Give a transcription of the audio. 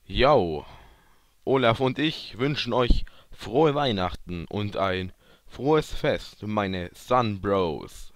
Yo, Olaf und ich wünschen euch frohe Weihnachten und ein frohes Fest, meine Sun Bros.